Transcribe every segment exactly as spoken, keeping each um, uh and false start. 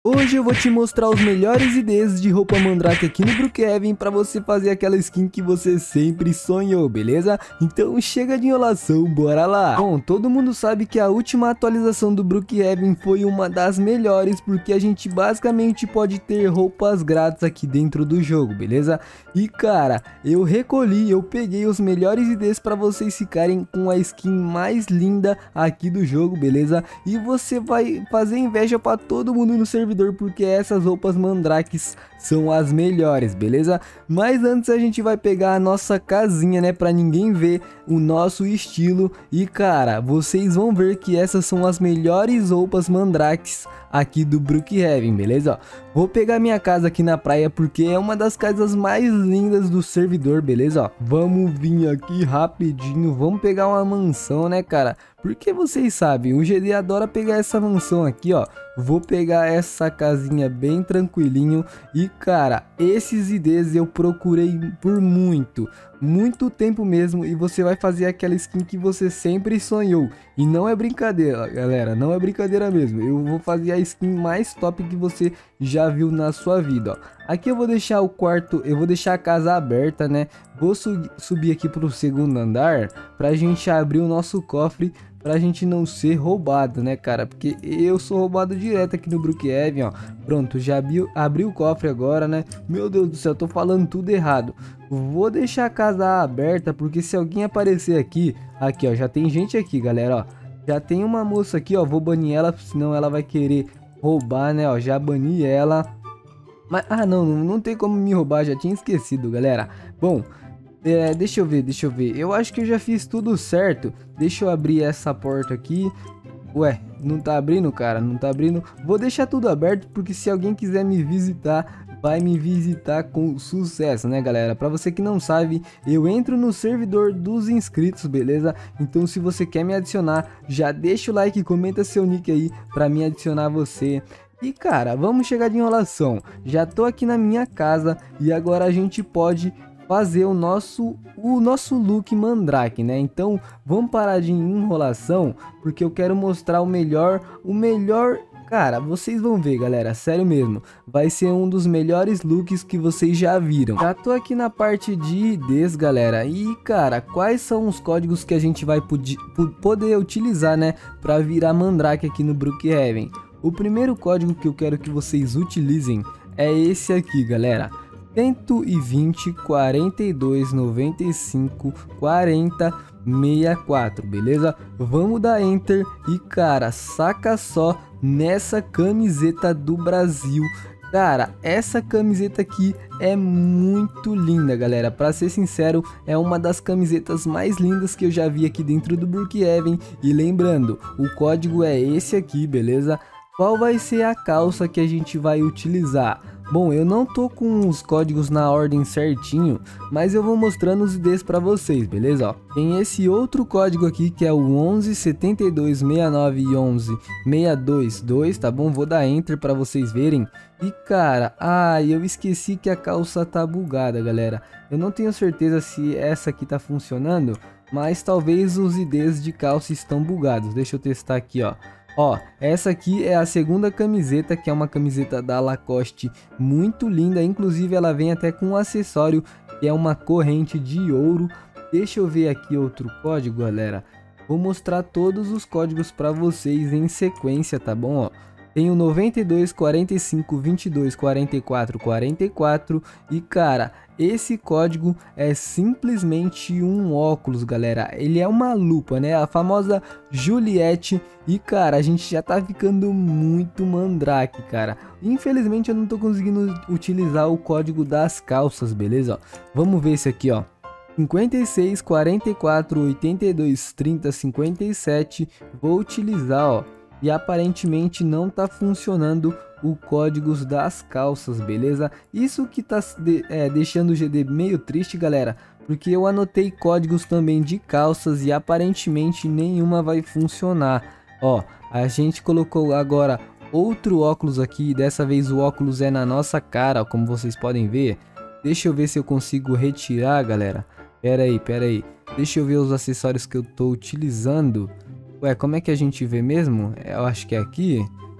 Hoje eu vou te mostrar os melhores ideias de roupa mandrake aqui no Brookhaven para você fazer aquela skin que você sempre sonhou, beleza? Então chega de enrolação, bora lá! Bom, todo mundo sabe que a última atualização do Brookhaven foi uma das melhores, porque a gente basicamente pode ter roupas grátis aqui dentro do jogo, beleza? E cara, eu recolhi, eu peguei os melhores ideias para vocês ficarem com a skin mais linda aqui do jogo, beleza? E você vai fazer inveja para todo mundo no servidor, porque essas roupas mandrakes são as melhores, beleza? Mas antes a gente vai pegar a nossa casinha, né, pra ninguém ver o nosso estilo. E cara, vocês vão ver que essas são as melhores roupas mandrakes aqui do Brookhaven, beleza? Ó, vou pegar minha casa aqui na praia, porque é uma das casas mais lindas do servidor, beleza? Ó, vamos vir aqui rapidinho, vamos pegar uma mansão, né, cara? Porque vocês sabem, o G D adora pegar essa mansão aqui, ó. Vou pegar essa casinha bem tranquilinho. E cara, esses ideias eu procurei por muito, muito tempo mesmo. E você vai fazer aquela skin que você sempre sonhou. E não é brincadeira, galera, não é brincadeira mesmo. Eu vou fazer a skin mais top que você já viu na sua vida, ó. Aqui eu vou deixar o quarto, eu vou deixar a casa aberta, né? Vou su subir aqui pro segundo andar pra gente abrir o nosso cofre, pra gente não ser roubado, né, cara? Porque eu sou roubado direto aqui no Brookhaven, ó. Pronto, já abri, abri o cofre agora, né? Meu Deus do céu, tô falando tudo errado. Vou deixar a casa aberta, porque se alguém aparecer aqui... Aqui, ó, já tem gente aqui, galera, ó. Já tem uma moça aqui, ó. Vou banir ela, senão ela vai querer roubar, né, ó. Já bani ela. Mas, ah, não, não tem como me roubar, já tinha esquecido, galera. Bom... É, deixa eu ver, deixa eu ver. Eu acho que eu já fiz tudo certo. Deixa eu abrir essa porta aqui. Ué, não tá abrindo, cara? Não tá abrindo. Vou deixar tudo aberto, porque se alguém quiser me visitar, vai me visitar com sucesso, né, galera? Pra você que não sabe, eu entro no servidor dos inscritos, beleza? Então se você quer me adicionar, já deixa o like e comenta seu nick aí pra me adicionar você. E cara, vamos chegar de enrolação. Já tô aqui na minha casa e agora a gente pode... fazer o nosso o nosso look mandrake, né? Então vamos parar de enrolação, porque eu quero mostrar o melhor o melhor cara, vocês vão ver, galera, sério mesmo, vai ser um dos melhores looks que vocês já viram. Já tô aqui na parte de ideias, galera, e cara, quais são os códigos que a gente vai poder utilizar, né, para virar mandrake aqui no Brookhaven? O primeiro código que eu quero que vocês utilizem é esse aqui, galera. cento e vinte, quarenta e dois, noventa e cinco, quarenta, sessenta e quatro, beleza? Vamos dar enter e cara, saca só nessa camiseta do Brasil. Cara, essa camiseta aqui é muito linda, galera. Pra ser sincero, é uma das camisetas mais lindas que eu já vi aqui dentro do Brookhaven. E lembrando, o código é esse aqui, beleza? Qual vai ser a calça que a gente vai utilizar? Bom, eu não tô com os códigos na ordem certinho, mas eu vou mostrando os ideias para vocês, beleza? Ó, tem esse outro código aqui que é o onze, setenta e dois, sessenta e nove e onze, seiscentos e vinte e dois, tá bom? Vou dar enter para vocês verem. E cara, ah, eu esqueci que a calça tá bugada, galera. Eu não tenho certeza se essa aqui tá funcionando, mas talvez os ideias de calça estão bugados. Deixa eu testar aqui, ó. Ó, essa aqui é a segunda camiseta, que é uma camiseta da Lacoste muito linda. Inclusive ela vem até com um acessório, que é uma corrente de ouro. Deixa eu ver aqui outro código, galera. Vou mostrar todos os códigos para vocês em sequência, tá bom? Ó, tem o noventa e dois, quarenta e cinco, vinte e dois, quarenta e quatro, quarenta e quatro. E cara, esse código é simplesmente um óculos, galera. Ele é uma lupa, né? A famosa Juliette. E cara, a gente já tá ficando muito mandrake, cara. Infelizmente eu não tô conseguindo utilizar o código das calças, beleza? Ó, vamos ver esse aqui, ó. cinquenta e seis, quarenta e quatro, oitenta e dois, trinta, cinquenta e sete. Vou utilizar, ó. E aparentemente não tá funcionando o código das calças, beleza? Isso que tá de, é, deixando o G D meio triste, galera, porque eu anotei códigos também de calças e aparentemente nenhuma vai funcionar. Ó, a gente colocou agora outro óculos aqui, dessa vez o óculos é na nossa cara, ó, como vocês podem ver. Deixa eu ver se eu consigo retirar, galera. Pera aí, pera aí. Deixa eu ver os acessórios que eu tô utilizando. Ué, como é que a gente vê mesmo? Eu acho que é aqui.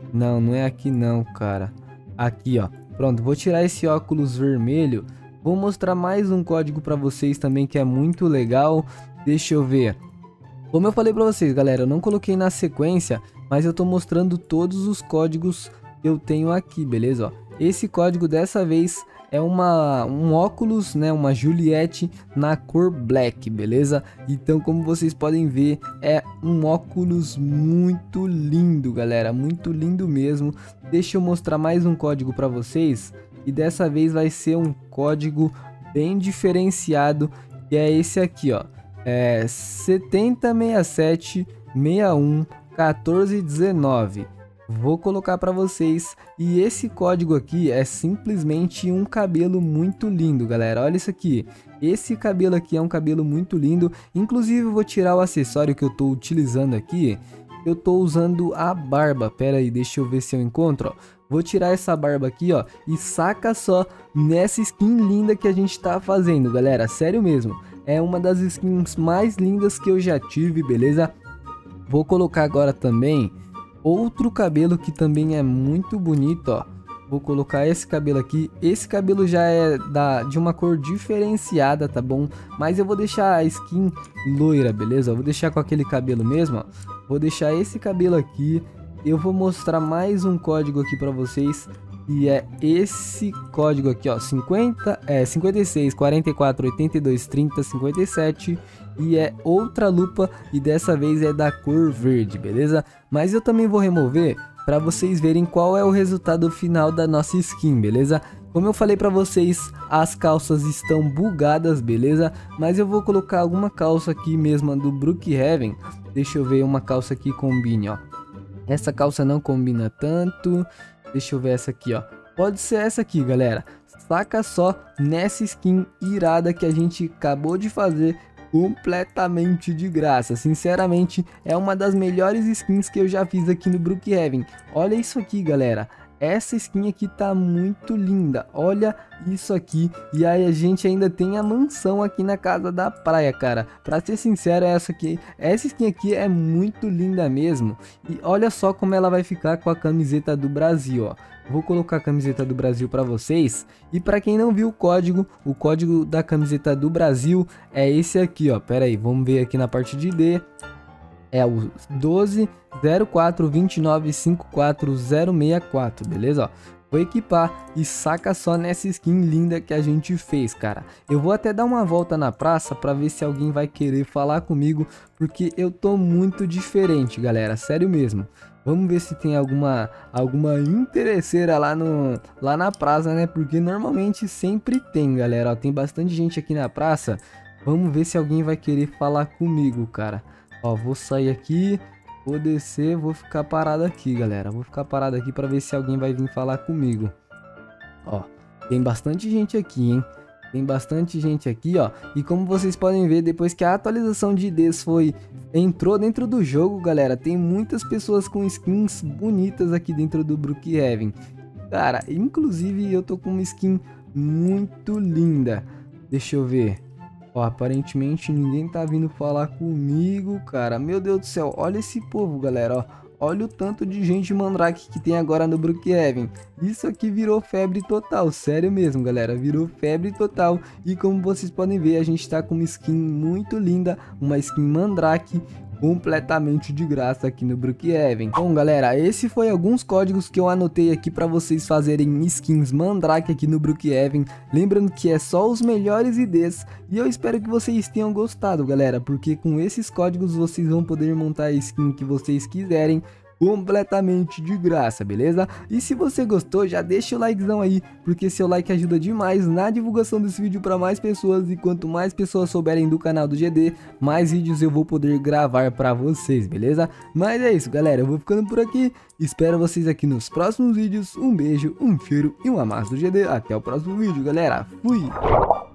Não, não é aqui não, cara. Aqui, ó. Pronto, vou tirar esse óculos vermelho. Vou mostrar mais um código pra vocês também que é muito legal. Deixa eu ver. Como eu falei pra vocês, galera, eu não coloquei na sequência, mas eu tô mostrando todos os códigos que eu tenho aqui, beleza? Ó, esse código dessa vez é uma, um óculos, né, uma Juliette na cor black, beleza? Então, como vocês podem ver, é um óculos muito lindo, galera, muito lindo mesmo. Deixa eu mostrar mais um código para vocês, e dessa vez vai ser um código bem diferenciado, que é esse aqui, ó. É setenta sessenta e sete sessenta e um quatorze dezenove. Vou colocar para vocês, e esse código aqui é simplesmente um cabelo muito lindo, galera. Olha isso aqui, esse cabelo aqui é um cabelo muito lindo. Inclusive eu vou tirar o acessório que eu tô utilizando aqui. Eu tô usando a barba, pera aí, deixa eu ver se eu encontro, ó. Vou tirar essa barba aqui, ó, e saca só nessa skin linda que a gente tá fazendo, galera, sério mesmo. É uma das skins mais lindas que eu já tive, beleza? Vou colocar agora também outro cabelo que também é muito bonito, ó. Vou colocar esse cabelo aqui. Esse cabelo já é da, de uma cor diferenciada, tá bom? Mas eu vou deixar a skin loira, beleza? Eu vou deixar com aquele cabelo mesmo, ó. Vou deixar esse cabelo aqui. Eu vou mostrar mais um código aqui pra vocês. E é esse código aqui, ó. cinquenta, é, cinquenta e seis, quarenta e quatro, oitenta e dois, trinta, cinquenta e sete. E é outra lupa, e dessa vez é da cor verde, beleza? Mas eu também vou remover para vocês verem qual é o resultado final da nossa skin, beleza? Como eu falei para vocês, as calças estão bugadas, beleza? Mas eu vou colocar alguma calça aqui mesmo do Brookhaven. Deixa eu ver uma calça que combine, ó. Essa calça não combina tanto. Deixa eu ver essa aqui, ó. Pode ser essa aqui, galera. Saca só nessa skin irada que a gente acabou de fazer, completamente de graça. Sinceramente, é uma das melhores skins que eu já fiz aqui no Brookhaven. Olha isso aqui, galera. Essa skin aqui tá muito linda. Olha isso aqui. E aí a gente ainda tem a mansão aqui na casa da praia, cara. Pra ser sincero, essa aqui, essa skin aqui é muito linda mesmo. E olha só como ela vai ficar com a camiseta do Brasil, ó. Vou colocar a camiseta do Brasil para vocês. E para quem não viu o código, o código da camiseta do Brasil é esse aqui, ó. Pera aí, vamos ver aqui na parte de D. É o doze zero quatro vinte e nove cinquenta e quatro zero sessenta e quatro, beleza? Ó, vou equipar e saca só nessa skin linda que a gente fez, cara. Eu vou até dar uma volta na praça para ver se alguém vai querer falar comigo, porque eu tô muito diferente, galera, sério mesmo. Vamos ver se tem alguma alguma interesseira lá no lá na praça, né? Porque normalmente sempre tem, galera. Ó, tem bastante gente aqui na praça. Vamos ver se alguém vai querer falar comigo, cara. Ó, vou sair aqui, vou descer, vou ficar parado aqui, galera. Vou ficar parado aqui para ver se alguém vai vir falar comigo. Ó, tem bastante gente aqui, hein? Tem bastante gente aqui, ó. E como vocês podem ver, depois que a atualização de I Ds foi entrou dentro do jogo, galera, tem muitas pessoas com skins bonitas aqui dentro do Brookhaven. Cara, inclusive eu tô com uma skin muito linda. Deixa eu ver. Ó, aparentemente ninguém tá vindo falar comigo, cara. Meu Deus do céu, olha esse povo, galera, ó. Olha o tanto de gente mandrake que tem agora no Brookhaven. Isso aqui virou febre total, sério mesmo, galera. Virou febre total. E como vocês podem ver, a gente tá com uma skin muito linda, uma skin mandrake, completamente de graça aqui no Brookhaven. Bom, galera, esse foi alguns códigos que eu anotei aqui para vocês fazerem skins mandrake aqui no Brookhaven. Lembrando que é só os melhores I Ds. E eu espero que vocês tenham gostado, galera, porque com esses códigos vocês vão poder montar a skin que vocês quiserem, completamente de graça, beleza? E se você gostou, já deixa o likezão aí, porque seu like ajuda demais na divulgação desse vídeo para mais pessoas, e quanto mais pessoas souberem do canal do G D, mais vídeos eu vou poder gravar para vocês, beleza? Mas é isso, galera, eu vou ficando por aqui, espero vocês aqui nos próximos vídeos, um beijo, um cheiro e um amasso do G D, até o próximo vídeo, galera, fui!